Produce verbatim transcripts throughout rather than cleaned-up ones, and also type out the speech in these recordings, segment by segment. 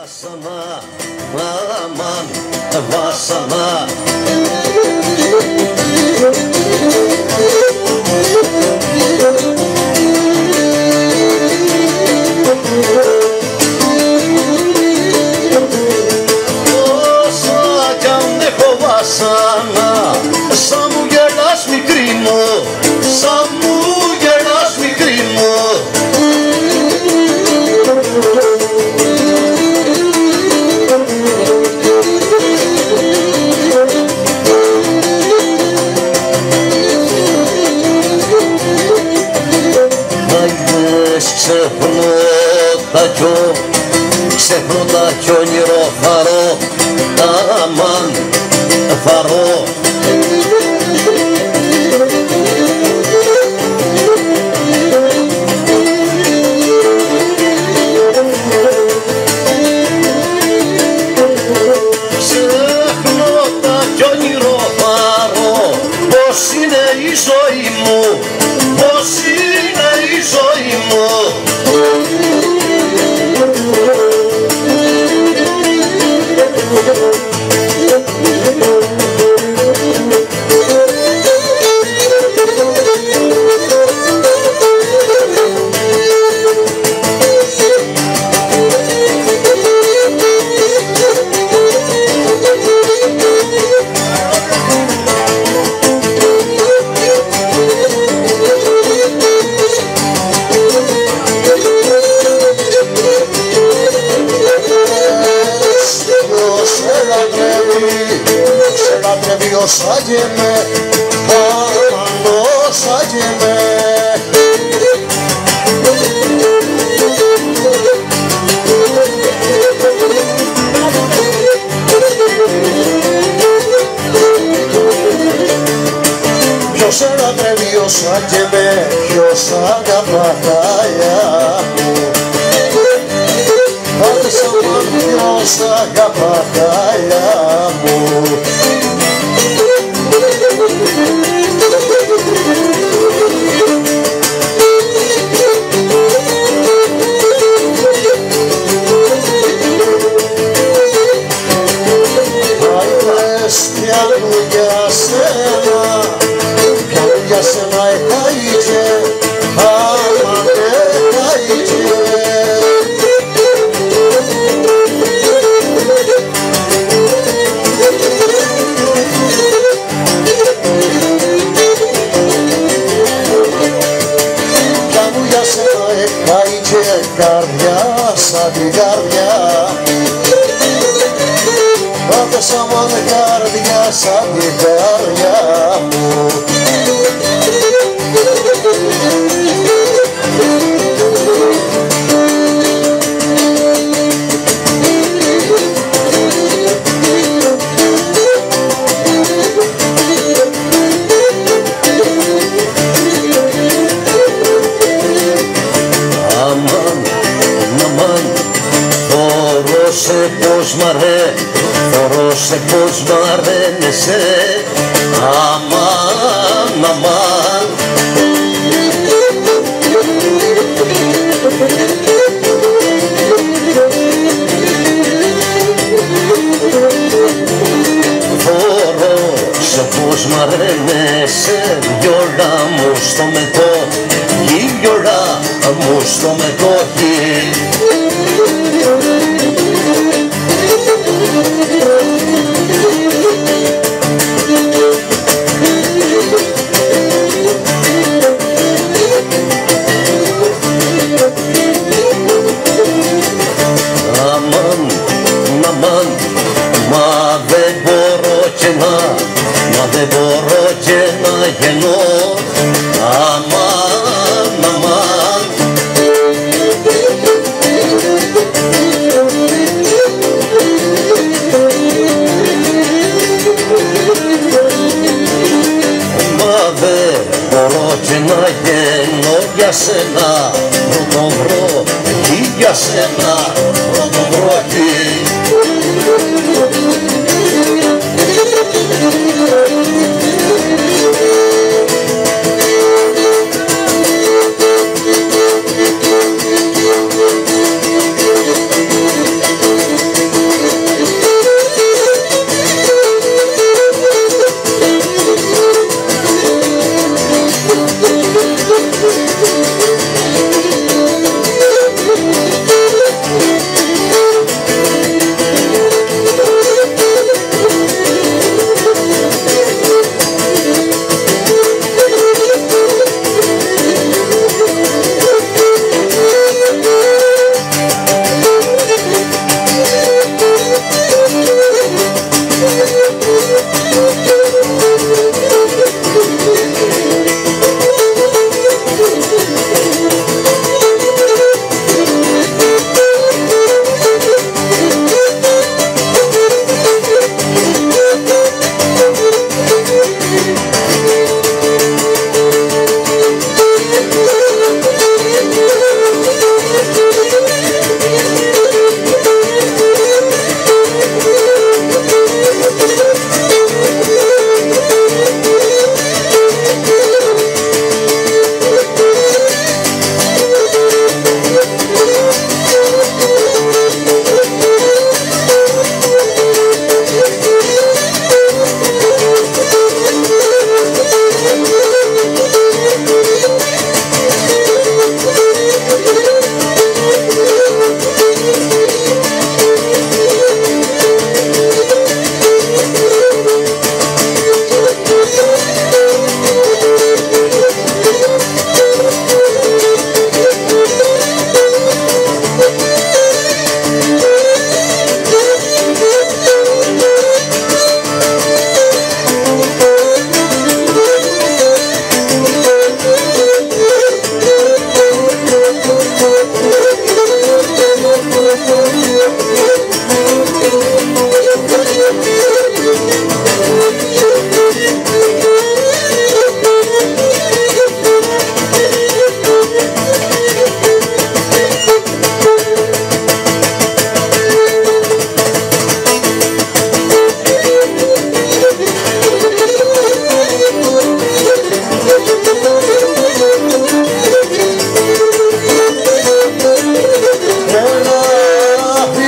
Βάσανα, αμάν, βάσανα. Όσα κι αν έχω βάσανα, σαν μου γελάς μικρή μου, σαν μου γελάς μικρή μου. Ξεχνώ τα κιό, ξεχνώ τα κι όνειρο φαρώ, αμάν φαρώ. Ξεχνώ τα κι όνειρο φαρώ, πως είναι η ζωή μου, πως είναι η ζωή μου. Σάγεμε, πάνω σάγεμε. Ποιος ελατρεύει ως σάγεμε, ποιος αγαπά χαλιά μου. Πάτε σαν ποιος αγαπά χαλιά μου. Πιάνω για σένα, πιάνω για σένα εκαΐτζε, άμα εκαΐτζε. Πιάνω για σένα εκαΐτζε, καρδιά σαν την καρδιά. Πάτεσα μόνο καρδιά σαν την καρδιά μου. Αμάν, αμάν, θωρώ πως μ' αρέ, θωρώ σε πως μ' αρένεσαι, αμάν, αμάν. Θωρώ σε πως μ' αρένεσαι, γιόλα μου στο μετόχι, γιόλα μου στο μετόχι. Αμάν, αμάν, μα δεν μπορώ και να, μα δεν μπορώ και να γεννώ, αμάν, αμάν. Μα δεν μπορώ και να γεννώ για σένα, πρώτο βρω ή για σένα, πρώτο βρω εκεί.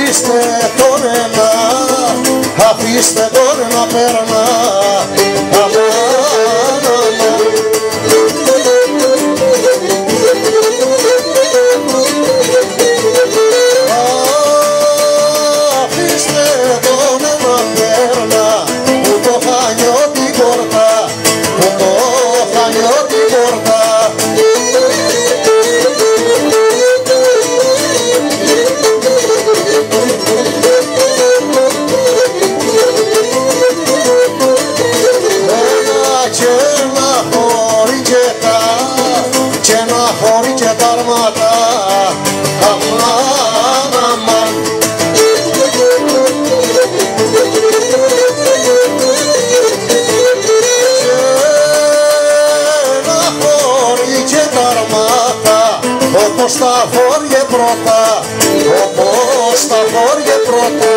αφήστε τον ένα, αφήστε τον να περνά. Αμάν, αμάν. Αφήστε τον να περνά, που το χανιώ την πόρτα, που το χανιώ την πόρτα. Χωρί και τα αρμάτα, αμάν, αμάν. Και να χωρί και τα αρμάτα, όπως τα χώρια πρώτα, όπως τα χώρια πρώτα.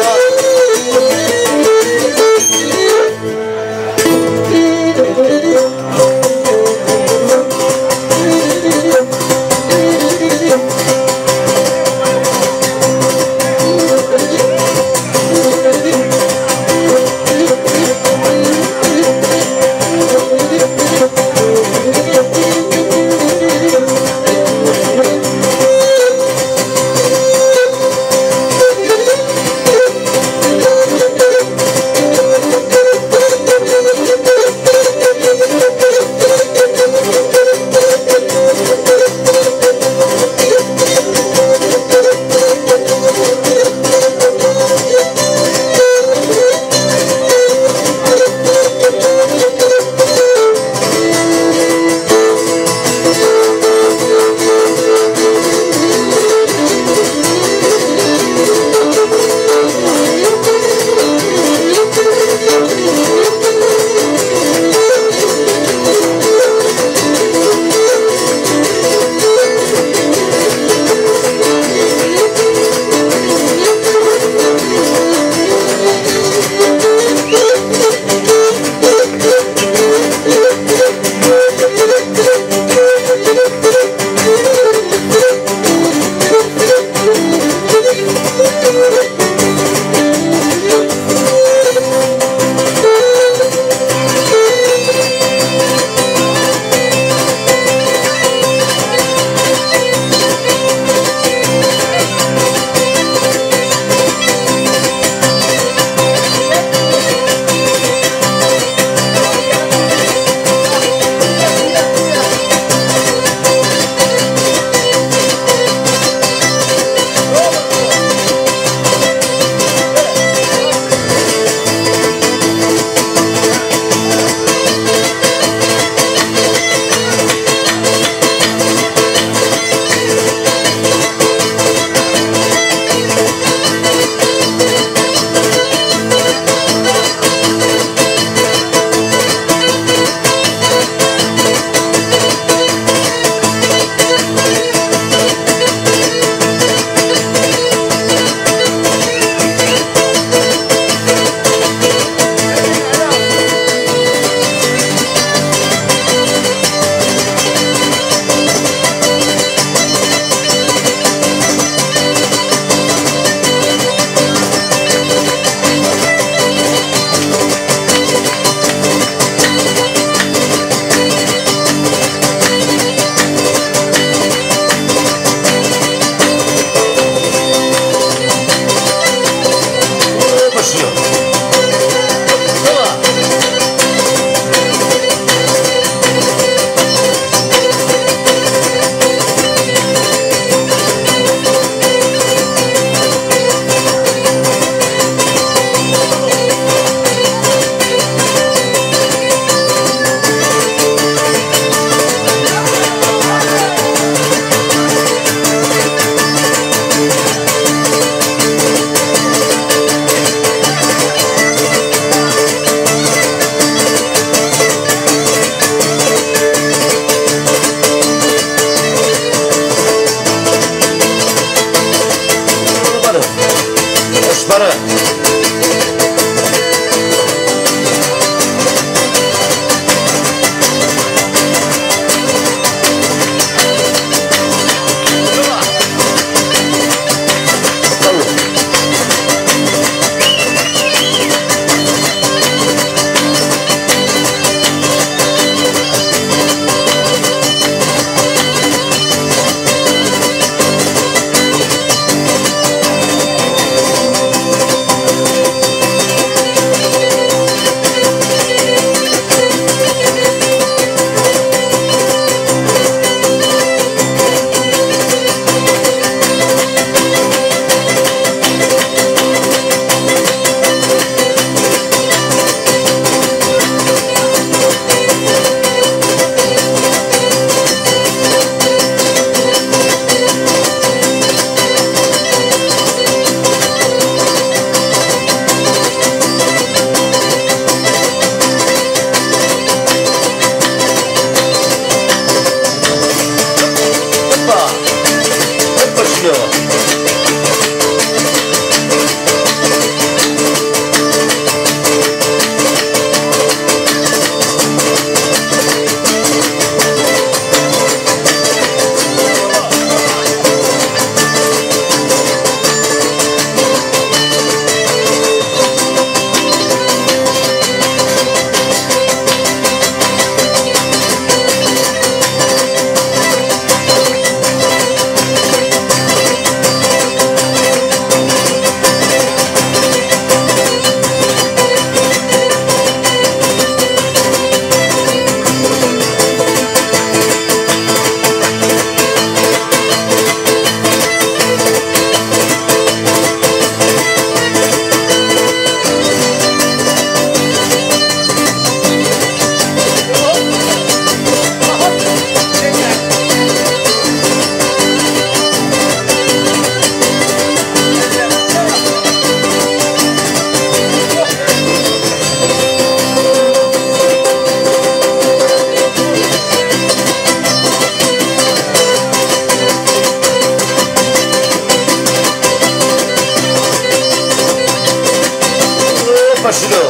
σου λέω.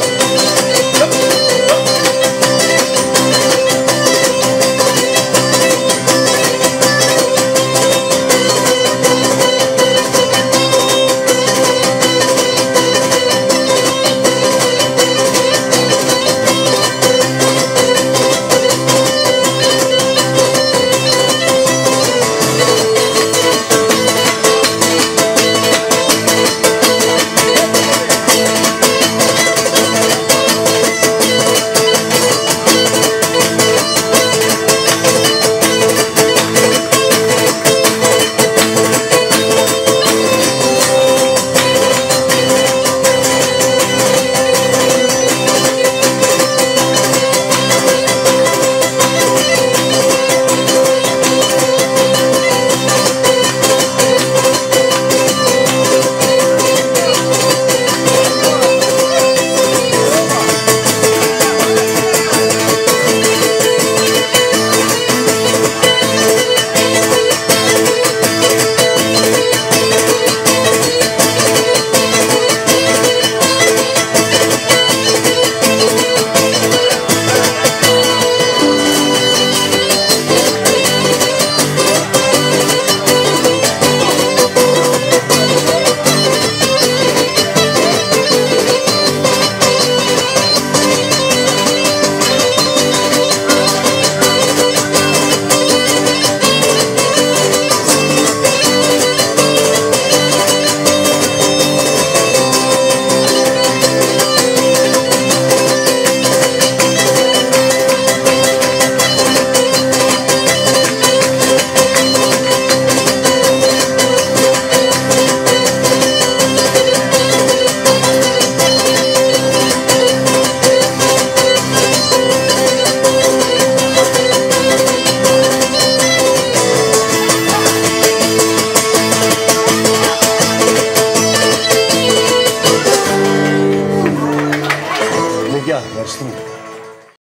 Γεια, ευχαριστούμε.